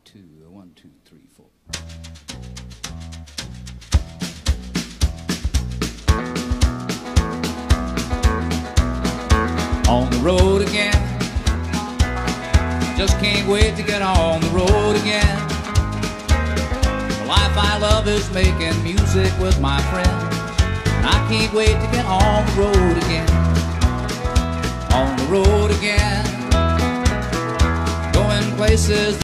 2, 1, 2, 3, 4. On the road again, just can't wait to get on the road again. The life I love is making music with my friends, and I can't wait to get on the road again. On the road again, going places